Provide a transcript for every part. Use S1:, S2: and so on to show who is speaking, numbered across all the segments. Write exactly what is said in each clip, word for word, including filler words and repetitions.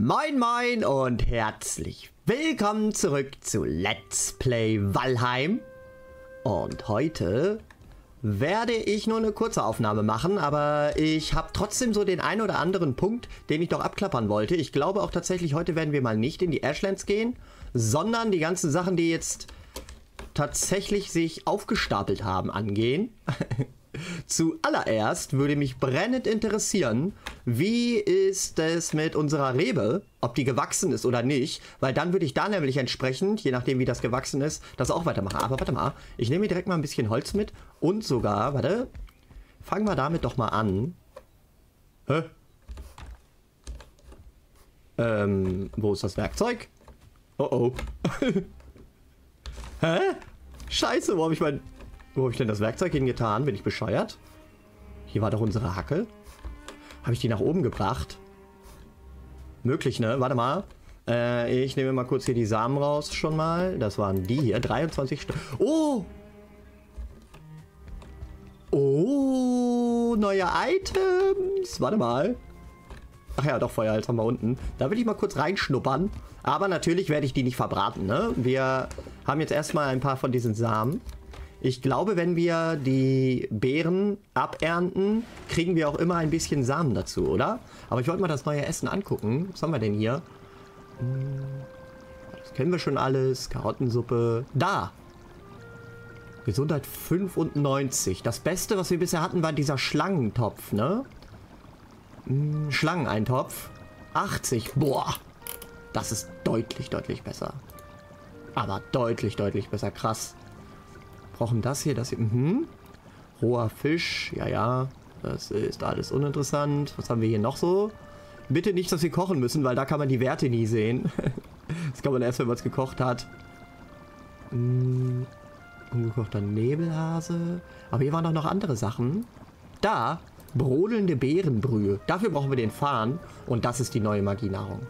S1: Moin moin und herzlich willkommen zurück zu Let's Play Valheim. Und heute werde ich nur eine kurze Aufnahme machen, aber ich habe trotzdem so den einen oder anderen Punkt, den ich doch abklappern wollte. Ich glaube auch tatsächlich, heute werden wir mal nicht in die Ashlands gehen, sondern die ganzen Sachen, die jetzt tatsächlich sich aufgestapelt haben, angehen. Zuallererst würde mich brennend interessieren, wie ist es mit unserer Rebe, ob die gewachsen ist oder nicht, weil dann würde ich da nämlich entsprechend, je nachdem wie das gewachsen ist, das auch weitermachen. Aber warte mal, ich nehme mir direkt mal ein bisschen Holz mit und sogar, warte, fangen wir damit doch mal an. Hä? Ähm, wo ist das Werkzeug? Oh oh. Hä? Scheiße, wo habe ich mein... Wo habe ich denn das Werkzeug hingetan? Bin ich bescheuert? Hier war doch unsere Hacke. Habe ich die nach oben gebracht? Möglich, ne? Warte mal. Äh, ich nehme mal kurz hier die Samen raus schon mal. Das waren die hier. dreiundzwanzig Stück. Oh! Oh! Neue Items! Warte mal. Ach ja, doch, Feuerholz haben wir unten. Da will ich mal kurz reinschnuppern. Aber natürlich werde ich die nicht verbraten, ne? Wir haben jetzt erstmal ein paar von diesen Samen. Ich glaube, wenn wir die Beeren abernten, kriegen wir auch immer ein bisschen Samen dazu, oder? Aber ich wollte mal das neue Essen angucken. Was haben wir denn hier? Das kennen wir schon alles. Karottensuppe. Da! Gesundheit fünfundneunzig. Das Beste, was wir bisher hatten, war dieser Schlangentopf, ne? Schlangeneintopf. achtzig. Boah! Das ist deutlich, deutlich besser. Aber deutlich, deutlich besser. Krass. Brauchen das hier, das hier. Mhm. Roher Fisch. Ja, ja. Das ist alles uninteressant. Was haben wir hier noch so? Bitte nicht, dass wir kochen müssen, weil da kann man die Werte nie sehen. Das kann man erst, wenn man es gekocht hat. Mhm. Ungekochter Nebelhase. Aber hier waren doch noch andere Sachen. Da. Brodelnde Beerenbrühe. Dafür brauchen wir den Farn. Und das ist die neue Magienahrung.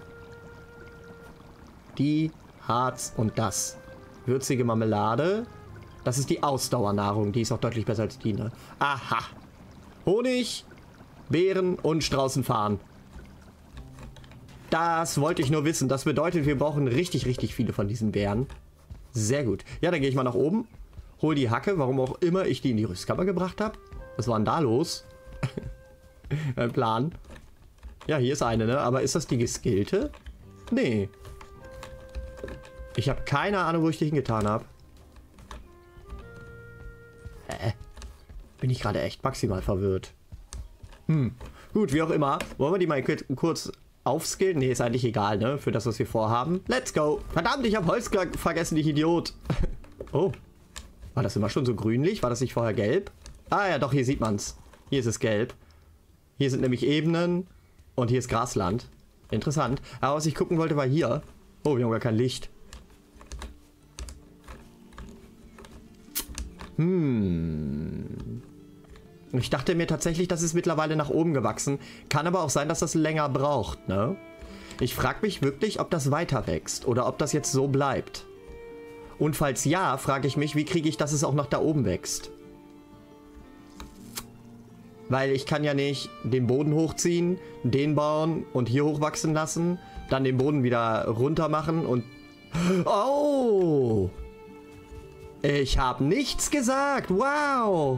S1: Die, Harz und das. Würzige Marmelade. Das ist die Ausdauernahrung. Die ist auch deutlich besser als die, ne? Aha. Honig, Beeren und Straußenfarn. Das wollte ich nur wissen. Das bedeutet, wir brauchen richtig, richtig viele von diesen Beeren. Sehr gut. Ja, dann gehe ich mal nach oben. Hol die Hacke, warum auch immer ich die in die Rüstkammer gebracht habe. Was war denn da los? Mein Plan. Ja, hier ist eine, ne? Aber ist das die geskillte? Nee. Ich habe keine Ahnung, wo ich die hingetan habe. Hä? Bin ich gerade echt maximal verwirrt. Hm. Gut, wie auch immer. Wollen wir die mal kurz aufskillen? Nee, ist eigentlich egal, ne? Für das, was wir vorhaben. Let's go. Verdammt, ich habe Holz vergessen, ich Idiot. Oh. War das immer schon so grünlich? War das nicht vorher gelb? Ah ja, doch, hier sieht man's. Hier ist es gelb. Hier sind nämlich Ebenen. Und hier ist Grasland. Interessant. Aber was ich gucken wollte, war hier. Oh, wir haben gar kein Licht. Hm. Ich dachte mir tatsächlich, das ist mittlerweile nach oben gewachsen. Kann aber auch sein, dass das länger braucht, ne? Ich frage mich wirklich, ob das weiter wächst oder ob das jetzt so bleibt. Und falls ja, frage ich mich, wie kriege ich, dass es auch nach da oben wächst? Weil ich kann ja nicht den Boden hochziehen, den bauen und hier hochwachsen lassen, dann den Boden wieder runter machen und... Oh! Ich habe nichts gesagt. Wow.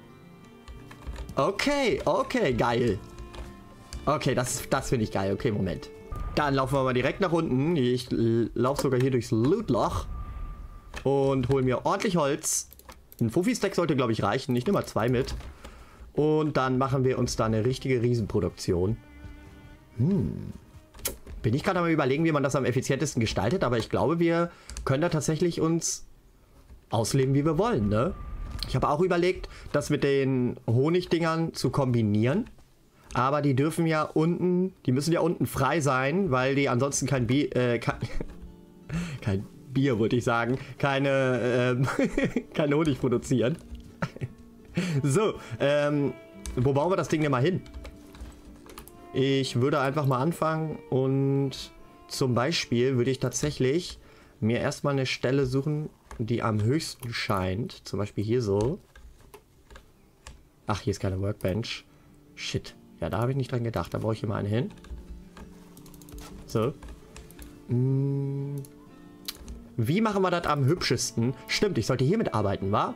S1: Okay, okay, geil. Okay, das, das finde ich geil. Okay, Moment. Dann laufen wir mal direkt nach unten. Ich laufe sogar hier durchs Lootloch. Und hole mir ordentlich Holz. Ein Fuffi-Stack sollte, glaube ich, reichen. Ich nehme mal zwei mit. Und dann machen wir uns da eine richtige Riesenproduktion. Hm. Bin ich gerade mal überlegen, wie man das am effizientesten gestaltet. Aber ich glaube, wir können da tatsächlich uns... ausleben, wie wir wollen, ne? Ich habe auch überlegt, das mit den Honigdingern zu kombinieren. Aber die dürfen ja unten, die müssen ja unten frei sein, weil die ansonsten kein Bier, äh, kein, kein Bier, würde ich sagen, keine, ähm, kein Honig produzieren. So, ähm, wo bauen wir das Ding denn mal hin? Ich würde einfach mal anfangen und zum Beispiel würde ich tatsächlich mir erstmal eine Stelle suchen, die am höchsten scheint. Zum Beispiel hier so. Ach, hier ist keine Workbench. Shit. Ja, da habe ich nicht dran gedacht. Da brauche ich hier mal eine hin. So. Hm. Wie machen wir das am hübschesten? Stimmt, ich sollte hiermit arbeiten, wa?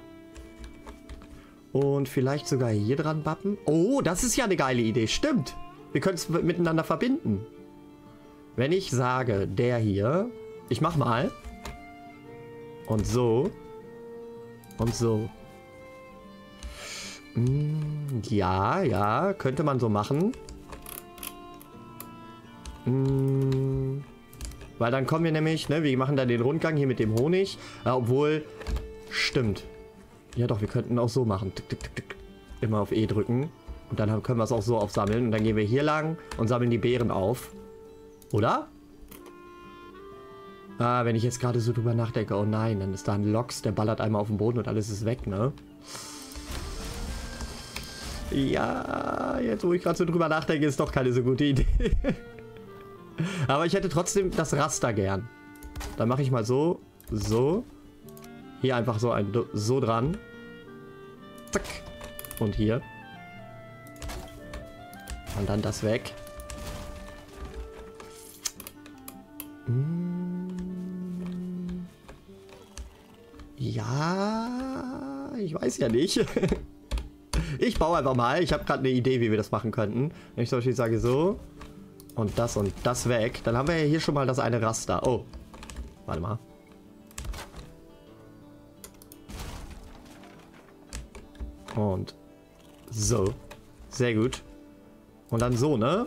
S1: Und vielleicht sogar hier dran bappen. Oh, das ist ja eine geile Idee. Stimmt. Wir können es miteinander verbinden. Wenn ich sage, der hier. Ich mach mal. Und so. Und so. Hm, ja, ja. Könnte man so machen. Hm, weil dann kommen wir nämlich, ne, wir machen da den Rundgang hier mit dem Honig. Äh, obwohl, stimmt. Ja doch, wir könnten auch so machen. Tick, tick, tick, tick. Immer auf E drücken. Und dann können wir es auch so aufsammeln. Und dann gehen wir hier lang und sammeln die Beeren auf. Oder? Ah, wenn ich jetzt gerade so drüber nachdenke. Oh nein, dann ist da ein Loks, der ballert einmal auf den Boden und alles ist weg, ne? Ja, jetzt wo ich gerade so drüber nachdenke, ist doch keine so gute Idee. Aber ich hätte trotzdem das Raster gern. Dann mache ich mal so, so. Hier einfach so ein so dran. Zack. Und hier. Und dann das weg. Ja, ich weiß ja nicht. Ich baue einfach mal. Ich habe gerade eine Idee, wie wir das machen könnten. Wenn ich zum Beispiel sage so. Und das und das weg. Dann haben wir ja hier schon mal das eine Raster. Oh. Warte mal. Und so. Sehr gut. Und dann so, ne?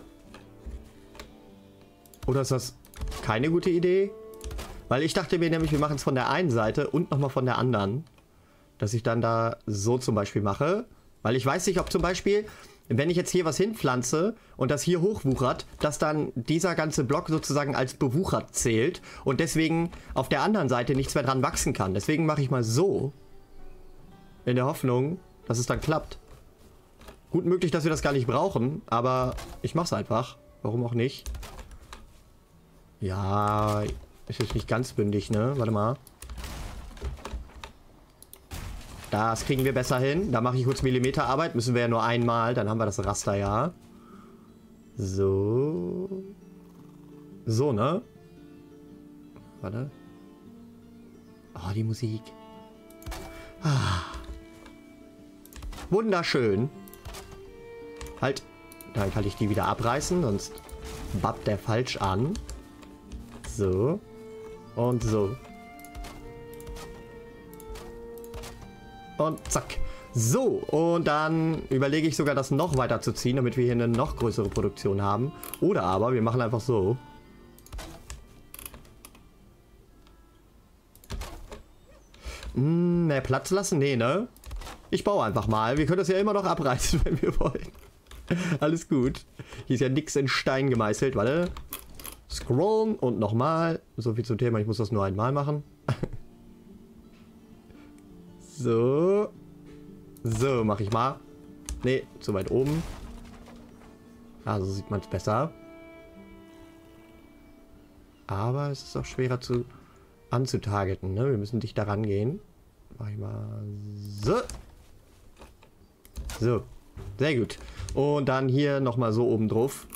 S1: Oder ist das keine gute Idee? Weil ich dachte mir nämlich, wir machen es von der einen Seite und nochmal von der anderen. Dass ich dann da so zum Beispiel mache. Weil ich weiß nicht, ob zum Beispiel, wenn ich jetzt hier was hinpflanze und das hier hochwuchert, dass dann dieser ganze Block sozusagen als bewuchert zählt und deswegen auf der anderen Seite nichts mehr dran wachsen kann. Deswegen mache ich mal so. In der Hoffnung, dass es dann klappt. Gut möglich, dass wir das gar nicht brauchen, aber ich mache es einfach. Warum auch nicht? Ja, ist jetzt nicht ganz bündig, ne? Warte mal. Das kriegen wir besser hin. Da mache ich kurz Millimeterarbeit. Müssen wir ja nur einmal. Dann haben wir das Raster, ja. So. So, ne? Warte. Oh, die Musik. Ah. Wunderschön. Halt. Dann kann ich die wieder abreißen, sonst babbt der falsch an. So. Und so. Und zack. So, und dann überlege ich sogar, das noch weiter zu ziehen, damit wir hier eine noch größere Produktion haben. Oder aber, wir machen einfach so. Hm, mehr Platz lassen? Nee, ne? Ich baue einfach mal. Wir können das ja immer noch abreißen, wenn wir wollen. Alles gut. Hier ist ja nichts in Stein gemeißelt. Warte. Scrollen und nochmal. So viel zum Thema, ich muss das nur einmal machen. So. So, mache ich mal. Ne, zu weit oben. Ah, so sieht man es besser. Aber es ist auch schwerer zu anzutargeten, ne? Wir müssen dicht daran gehen. Mach ich mal so. So. Sehr gut. Und dann hier nochmal so oben drauf.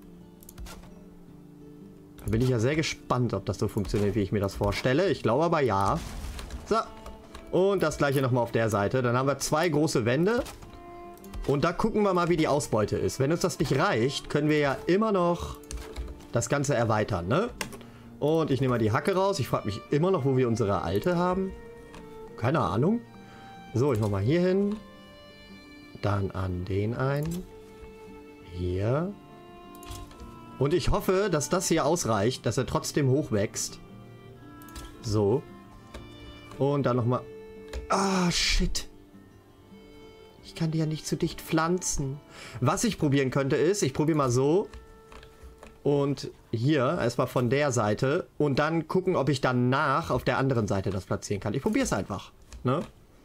S1: Da bin ich ja sehr gespannt, ob das so funktioniert, wie ich mir das vorstelle. Ich glaube aber ja. So. Und das gleiche nochmal auf der Seite. Dann haben wir zwei große Wände. Und da gucken wir mal, wie die Ausbeute ist. Wenn uns das nicht reicht, können wir ja immer noch das Ganze erweitern, ne? Und ich nehme mal die Hacke raus. Ich frage mich immer noch, wo wir unsere alte haben. Keine Ahnung. So, ich mache mal hier hin. Dann an den einen. Hier. Und ich hoffe, dass das hier ausreicht, dass er trotzdem hochwächst. So. Und dann nochmal... Ah, shit. Ich kann die ja nicht zu dicht pflanzen. Was ich probieren könnte ist, ich probiere mal so. Und hier erstmal von der Seite. Und dann gucken, ob ich danach auf der anderen Seite das platzieren kann. Ich probiere es einfach. Ne?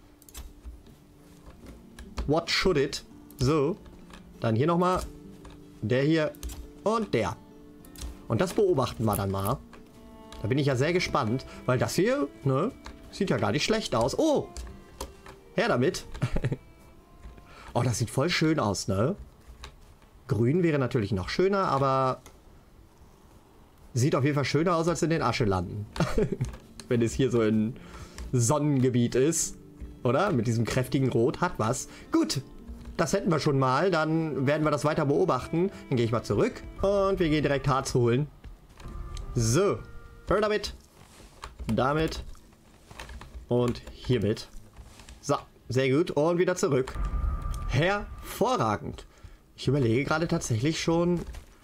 S1: What should it? So. Dann hier nochmal. Der hier. Und der. Und das beobachten wir dann mal. Da bin ich ja sehr gespannt. Weil das hier, ne? Sieht ja gar nicht schlecht aus. Oh! Her damit. Oh, das sieht voll schön aus, ne? Grün wäre natürlich noch schöner, aber... Sieht auf jeden Fall schöner aus als in den Aschelanden. Wenn es hier so ein Sonnengebiet ist. Oder? Mit diesem kräftigen Rot. Hat was. Gut. Das hätten wir schon mal. Dann werden wir das weiter beobachten. Dann gehe ich mal zurück. Und wir gehen direkt Harz holen. So. Hör damit. Damit. Und hiermit. So. Sehr gut. Und wieder zurück. Hervorragend. Ich überlege gerade tatsächlich schon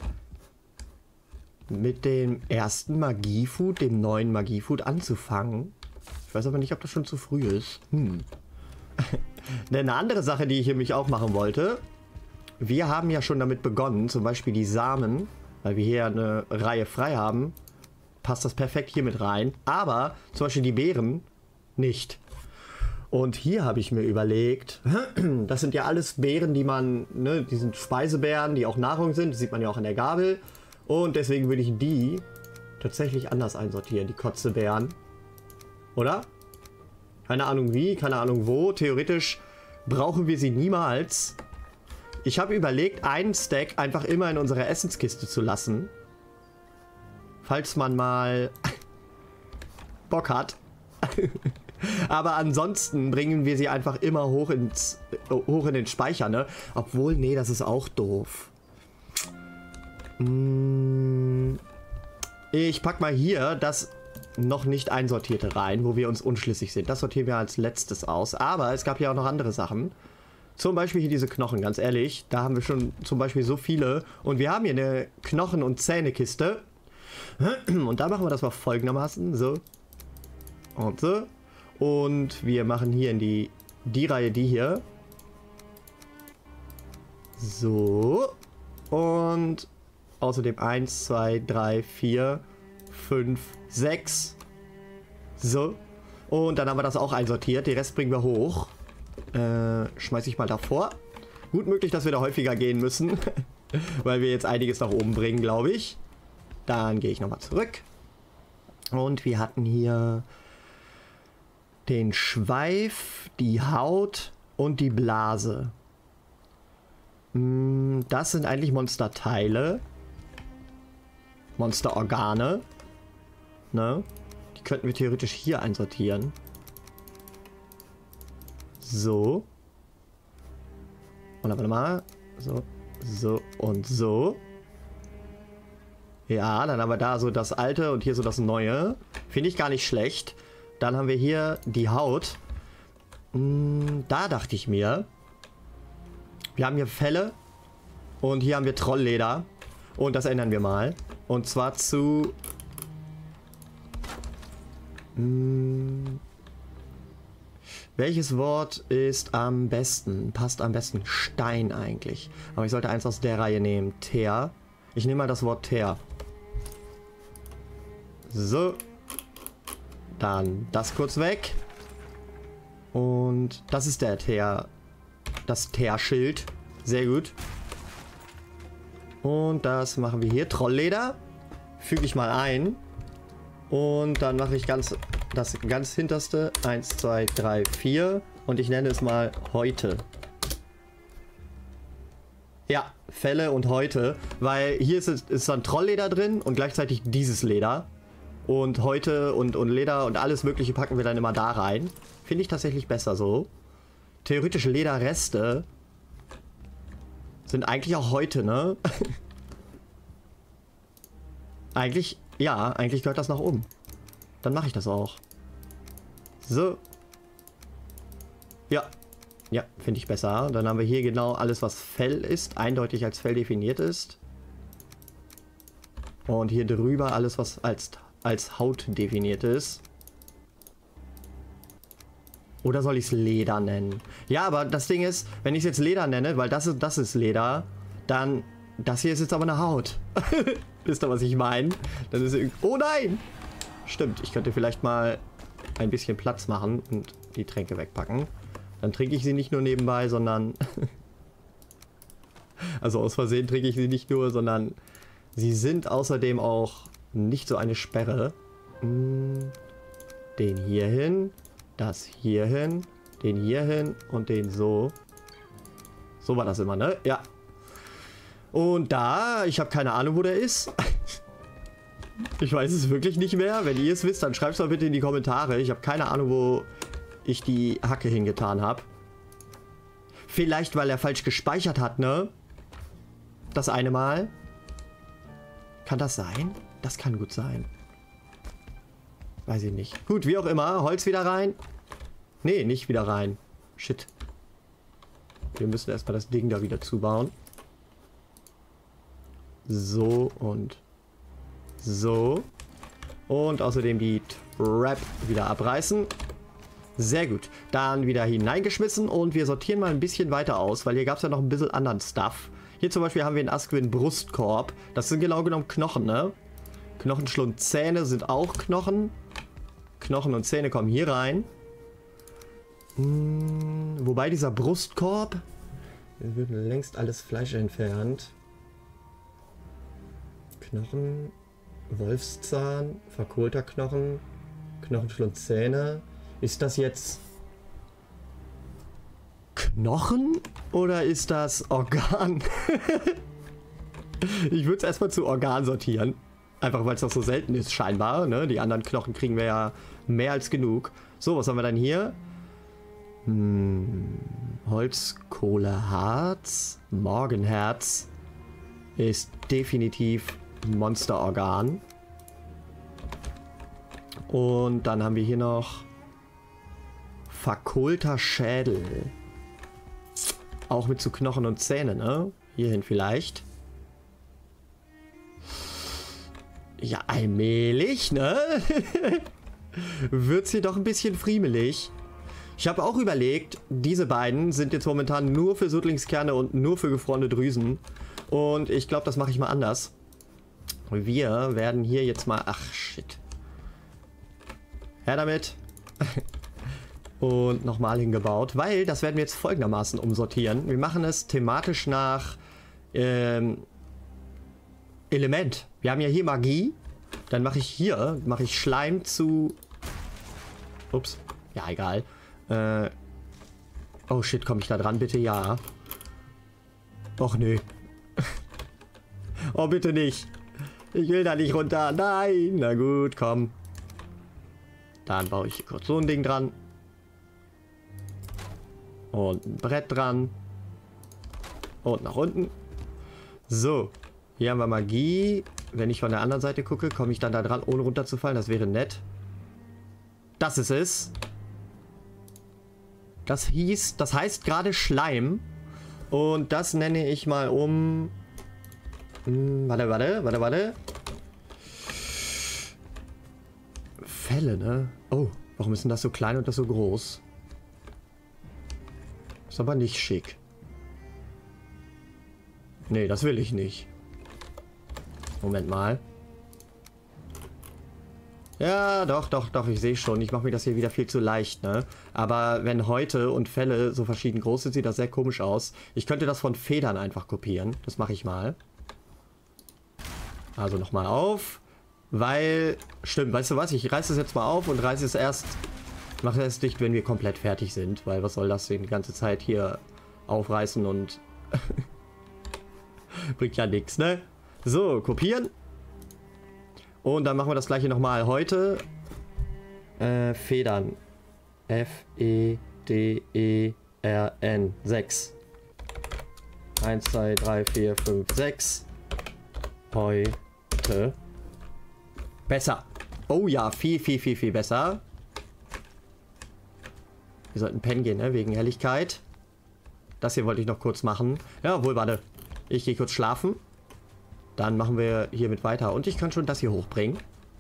S1: mit dem ersten Magiefood, dem neuen Magiefood anzufangen. Ich weiß aber nicht, ob das schon zu früh ist. Hm. Denn eine andere Sache, die ich nämlich auch machen wollte. Wir haben ja schon damit begonnen, zum Beispiel die Samen, weil wir hier eine Reihe frei haben, passt das perfekt hier mit rein. Aber zum Beispiel die Beeren nicht. Und hier habe ich mir überlegt, das sind ja alles Beeren, die man, ne, die sind Speisebeeren, die auch Nahrung sind, das sieht man ja auch an der Gabel. Und deswegen würde ich die tatsächlich anders einsortieren, die Kotzebeeren. Oder? Keine Ahnung wie, keine Ahnung wo. Theoretisch brauchen wir sie niemals. Ich habe überlegt, einen Stack einfach immer in unserer Essenskiste zu lassen. Falls man mal Bock hat. Aber ansonsten bringen wir sie einfach immer hoch, ins, hoch in den Speicher, ne? Obwohl, nee, das ist auch doof. Ich pack mal hier das noch nicht einsortierte rein, wo wir uns unschlüssig sind. Das sortieren wir als letztes aus. Aber es gab ja auch noch andere Sachen. Zum Beispiel hier diese Knochen, ganz ehrlich. Da haben wir schon zum Beispiel so viele. Und wir haben hier eine Knochen- und Zähnekiste. Und da machen wir das mal folgendermaßen. So. Und so. Und wir machen hier in die, die Reihe die hier. So. Und außerdem eins, zwei, drei, vier, fünf, sechs. So. Und dann haben wir das auch einsortiert. Den Rest bringen wir hoch. Äh, schmeiß ich mal davor. Gut möglich, dass wir da häufiger gehen müssen. Weil wir jetzt einiges nach oben bringen, glaube ich. Dann gehe ich nochmal zurück. Und wir hatten hier den Schweif, die Haut und die Blase. Das sind eigentlich Monsterteile. Monsterorgane. Ne? Die könnten wir theoretisch hier einsortieren. So. Und warte mal. So, so und so. Ja, dann haben wir da so das alte und hier so das neue. Finde ich gar nicht schlecht. Dann haben wir hier die Haut. Da dachte ich mir, wir haben hier Felle und hier haben wir Trollleder. Und das ändern wir mal. Und zwar zu... Mh, welches Wort ist am besten? Passt am besten Stein eigentlich. Aber ich sollte eins aus der Reihe nehmen. Teer. Ich nehme mal das Wort Teer. So. Dann das kurz weg. Und das ist der Teer. Das Teerschild. Sehr gut. Und das machen wir hier. Trollleder. Füge ich mal ein. Und dann mache ich ganz das ganz hinterste. eins, zwei, drei, vier. Und ich nenne es mal Häute. Ja, Felle und Häute. Weil hier ist, ist dann Trollleder drin und gleichzeitig dieses Leder. Und Häute und, und Leder und alles mögliche packen wir dann immer da rein. Finde ich tatsächlich besser so. Theoretisch Lederreste sind eigentlich auch Häute, ne? Eigentlich, ja, eigentlich gehört das nach oben. Dann mache ich das auch. So. Ja. Ja, finde ich besser. Dann haben wir hier genau alles, was Fell ist, eindeutig als Fell definiert ist. Und hier drüber alles, was als, als Haut definiert ist. Oder soll ich es Leder nennen? Ja, aber das Ding ist, wenn ich es jetzt Leder nenne, weil das ist, das ist Leder, dann... Das hier ist jetzt aber eine Haut. Wisst ihr, was ich meine? Das ist irgendwie... Oh nein! Stimmt, ich könnte vielleicht mal ein bisschen Platz machen und die Tränke wegpacken. Dann trinke ich sie nicht nur nebenbei, sondern... also aus Versehen trinke ich sie nicht nur, sondern sie sind außerdem auch nicht so eine Sperre. Den hier hin, das hier hin, den hier hin und den so. So war das immer, ne? Ja. Und da, ich habe keine Ahnung, wo der ist. Ich weiß es wirklich nicht mehr. Wenn ihr es wisst, dann schreibt es mal bitte in die Kommentare. Ich habe keine Ahnung, wo ich die Hacke hingetan habe. Vielleicht, weil er falsch gespeichert hat, ne? Das eine Mal. Kann das sein? Das kann gut sein. Weiß ich nicht. Gut, wie auch immer. Holz wieder rein. Nee, nicht wieder rein. Shit. Wir müssen erstmal das Ding da wieder zubauen. So und so. Und außerdem die Trap wieder abreißen. Sehr gut. Dann wieder hineingeschmissen und wir sortieren mal ein bisschen weiter aus, weil hier gab es ja noch ein bisschen anderen Stuff. Hier zum Beispiel haben wir einen Asquin Brustkorb. Das sind genau genommen Knochen, ne? Knochen, Schlund, Zähne sind auch Knochen. Knochen und Zähne kommen hier rein. Hm, wobei dieser Brustkorb, es wird längst alles Fleisch entfernt. Knochen, Wolfszahn, verkohlter Knochen, Knochen, Schlund, Zähne. Ist das jetzt Knochen oder ist das Organ? Ich würde es erstmal zu Organ sortieren. Einfach weil es noch so selten ist, scheinbar. Ne? Die anderen Knochen kriegen wir ja mehr als genug. So, was haben wir dann hier? Hm, Holz, Kohle, Harz, Morgenherz ist definitiv Monsterorgan. Und dann haben wir hier noch verkohlter Schädel. Auch mit zu Knochen und Zähnen, ne? Hierhin vielleicht. Ja, allmählich, ne? Wird's hier doch ein bisschen friemelig. Ich habe auch überlegt, diese beiden sind jetzt momentan nur für Sudlingskerne und nur für gefrorene Drüsen. Und ich glaube, das mache ich mal anders. Wir werden hier jetzt mal... Ach, shit. Her damit. Und nochmal hingebaut, weil das werden wir jetzt folgendermaßen umsortieren. Wir machen es thematisch nach ähm, Element. Wir haben ja hier Magie. Dann mache ich hier, mache ich Schleim zu... Ups. Ja, egal. Äh, oh shit, komme ich da dran? Bitte ja. Och nö. Oh, bitte nicht. Ich will da nicht runter. Nein. Na gut, komm. Dann baue ich hier kurz so ein Ding dran. Und ein Brett dran. Und nach unten. So. Hier haben wir Magie. Wenn ich von der anderen Seite gucke, komme ich dann da dran, ohne runterzufallen. Das wäre nett. Das ist es. Das hieß, das heißt gerade Schleim. Und das nenne ich mal um... Hm, warte, warte, warte, warte. Fälle, ne? Oh, warum ist denn das so klein und das so groß? Ist aber nicht schick. Nee, das will ich nicht. Moment mal. Ja, doch, doch, doch, ich sehe schon. Ich mache mir das hier wieder viel zu leicht, ne? Aber wenn Häute und Felle so verschieden groß sind, sieht das sehr komisch aus. Ich könnte das von Federn einfach kopieren. Das mache ich mal. Also nochmal auf. Weil, stimmt, weißt du was? Ich reiße es jetzt mal auf und reiße es erst, mache es dicht, wenn wir komplett fertig sind. Weil was soll das denn die ganze Zeit hier aufreißen und bringt ja nichts, ne? So, kopieren. Und dann machen wir das gleiche nochmal heute. Äh, Federn. F E D E R N. sechs. eins, zwei, drei, vier, fünf, sechs. Heute. Besser. Oh ja, viel, viel, viel, viel besser. Wir sollten pennen gehen, ne? Wegen Helligkeit. Das hier wollte ich noch kurz machen. Ja, wohl, warte. Ich gehe kurz schlafen. Dann machen wir hiermit weiter. Und ich kann schon das hier hochbringen.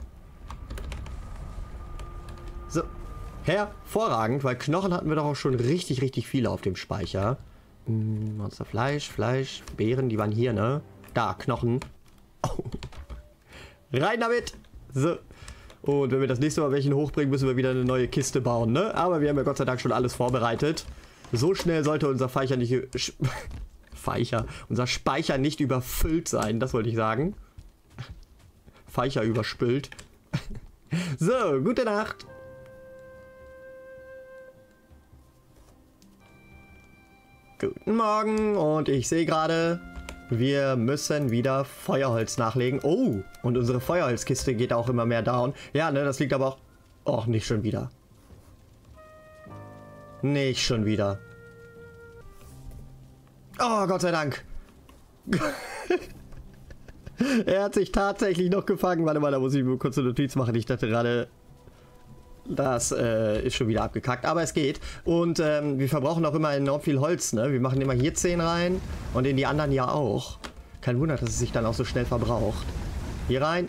S1: So. Hervorragend, weil Knochen hatten wir doch auch schon richtig, richtig viele auf dem Speicher. Hm, Monsterfleisch, Fleisch, Beeren, die waren hier, ne? Da, Knochen. Oh. Rein damit! So. Und wenn wir das nächste Mal welchen hochbringen, müssen wir wieder eine neue Kiste bauen, ne? Aber wir haben ja Gott sei Dank schon alles vorbereitet. So schnell sollte unser Speicher nicht... Speicher. Unser Speicher nicht überfüllt sein, das wollte ich sagen. Speicher überspült. So, gute Nacht. Guten Morgen und ich sehe gerade, Wir müssen wieder Feuerholz nachlegen. Oh, und unsere Feuerholzkiste geht auch immer mehr down. Ja, ne, das liegt aber auch... Och, nicht schon wieder. Nicht schon wieder. Oh, Gott sei Dank. Er hat sich tatsächlich noch gefangen. Warte mal, da muss ich mir kurz eine Notiz machen. Ich dachte gerade, das äh, ist schon wieder abgekackt. Aber es geht. Und ähm, wir verbrauchen auch immer enorm viel Holz. Ne? Wir machen immer hier zehn rein und in die anderen ja auch. Kein Wunder, dass es sich dann auch so schnell verbraucht. Hier rein.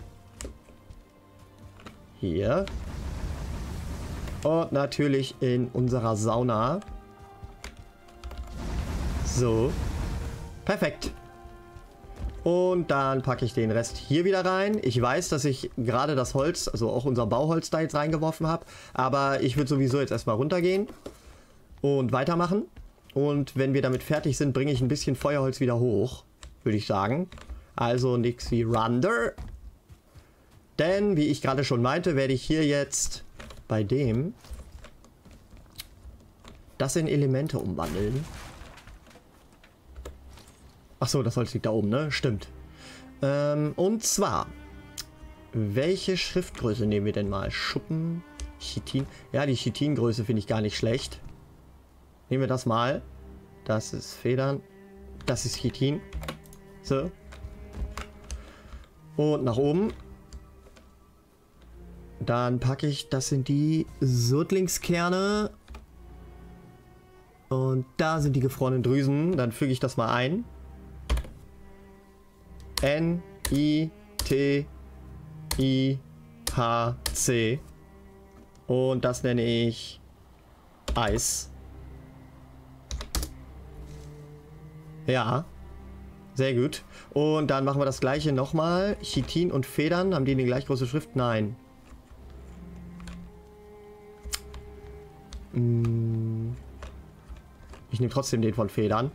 S1: Hier. Und natürlich in unserer Sauna. So. Perfekt. Und dann packe ich den Rest hier wieder rein. Ich weiß, dass ich gerade das Holz, also auch unser Bauholz da jetzt reingeworfen habe. Aber ich würde sowieso jetzt erstmal runtergehen und weitermachen. Und wenn wir damit fertig sind, bringe ich ein bisschen Feuerholz wieder hoch, würde ich sagen. Also nichts wie Runder. Denn, wie ich gerade schon meinte, werde ich hier jetzt bei dem das in Elemente umwandeln. Achso, das Holz liegt da oben, ne? Stimmt. Ähm, und zwar, welche Schriftgröße nehmen wir denn mal? Schuppen, Chitin. Ja, die Chitingröße finde ich gar nicht schlecht. Nehmen wir das mal. Das ist Federn. Das ist Chitin. So. Und nach oben. Dann packe ich, das sind die Sodlingskerne. Und da sind die gefrorenen Drüsen. Dann füge ich das mal ein. N, I, T, I, H, C. Und das nenne ich Eis. Ja. Sehr gut. Und dann machen wir das gleiche nochmal. Chitin und Federn. Haben die eine gleich große Schrift? Nein. Ich nehme trotzdem den von Federn.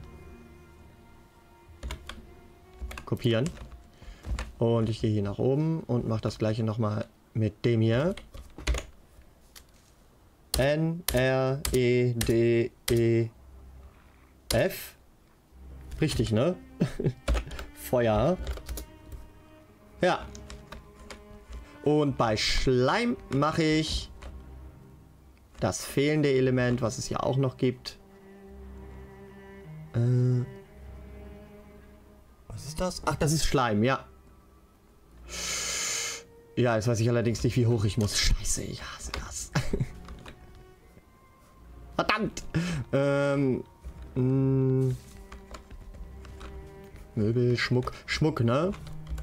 S1: Kopieren. Und ich gehe hier nach oben und mache das gleiche nochmal mit dem hier. N, R, E, D, E, F. Richtig, ne? Feuer. Ja. Und bei Schleim mache ich das fehlende Element, was es ja auch noch gibt. Äh... Was ist das? Ach, das ist Schleim, ja. Ja, jetzt weiß ich allerdings nicht, wie hoch ich muss. Scheiße, ich hasse das. Verdammt! Ähm. Mh. Möbel, Schmuck. Schmuck, ne?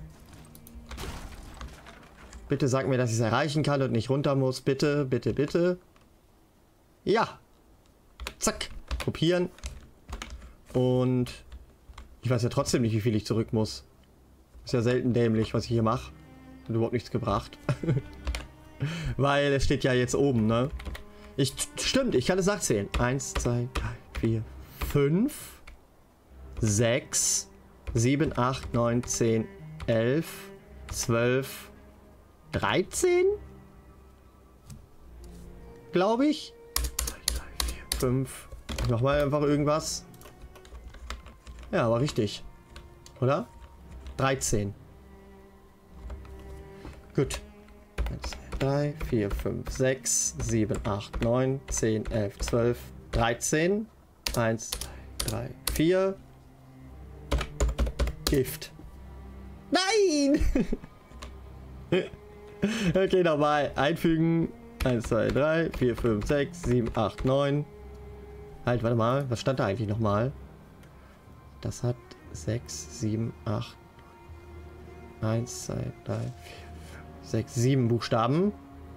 S1: Bitte sag mir, dass ich es erreichen kann und nicht runter muss. Bitte, bitte, bitte. Ja. Zack. Kopieren. Und... Ich weiß ja trotzdem nicht, wie viel ich zurück muss. Ist ja selten dämlich, was ich hier mache. Hat überhaupt nichts gebracht. Weil es steht ja jetzt oben, ne? Ich, stimmt, ich kann es nachzählen. Eins, zwei, drei, vier, fünf, sechs, sieben, acht, neun, zehn, elf, zwölf, dreizehn? Glaube ich. zwei, drei, vier, fünf. Ich mach mal einfach irgendwas. Ja, aber richtig. Oder? dreizehn. Gut. eins, zwei, drei, vier, fünf, sechs, sieben, acht, neun, zehn, elf, zwölf, dreizehn. eins, zwei, drei, vier. Gift. Nein! Okay, nochmal. Einfügen. eins, zwei, drei, vier, fünf, sechs, sieben, acht, neun. Halt, warte mal. Was stand da eigentlich nochmal? Das hat sechs, sieben, acht, eins, zwei, drei, vier, fünf, sechs, sieben Buchstaben.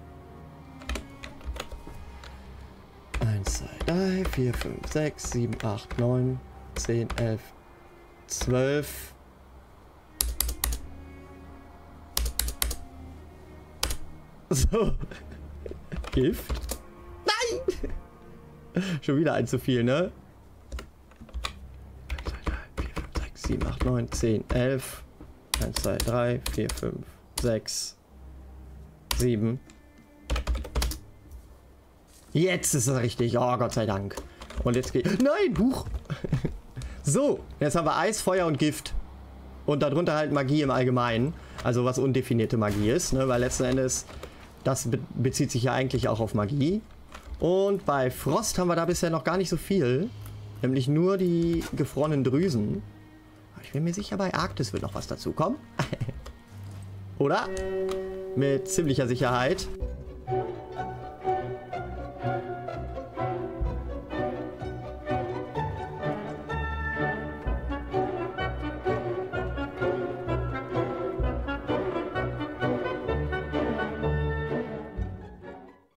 S1: eins, zwei, drei, vier, fünf, sechs, sieben, acht, neun, zehn, elf, zwölf. So. Gift? Nein! Schon wieder ein zu viel, ne? sieben, acht, neun, zehn, elf. eins, zwei, drei, vier, fünf, sechs, sieben. Jetzt ist es richtig. Oh, Gott sei Dank. Und jetzt geht... Nein, Buch! So, jetzt haben wir Eis, Feuer und Gift. Und darunter halt Magie im Allgemeinen. Also was undefinierte Magie ist, ne? Weil letzten Endes, das be bezieht sich ja eigentlich auch auf Magie. Und bei Frost haben wir da bisher noch gar nicht so viel. Nämlich nur die gefrorenen Drüsen. Ich bin mir sicher, bei Arktis wird noch was dazu kommen. Oder? Mit ziemlicher Sicherheit.